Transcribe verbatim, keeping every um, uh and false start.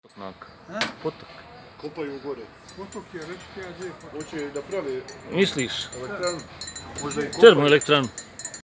Potok. A? Potok. Kopaju gore. Potok je, reći ti ja gdje je potok. Hoće da pravi Misliš? elektranu. Možda i kopaju. Termoelektranu.